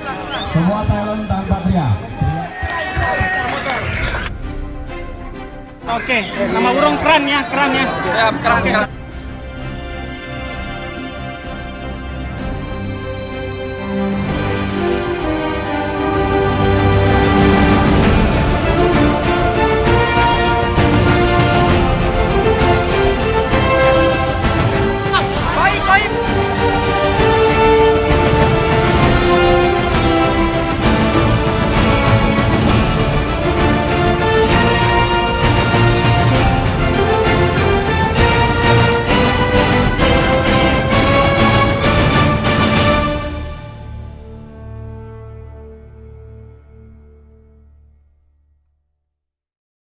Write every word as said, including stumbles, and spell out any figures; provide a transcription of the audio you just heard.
Semua talent tanpa teriak. Oke, nama burung keran ya, keran ya. Siap, keran.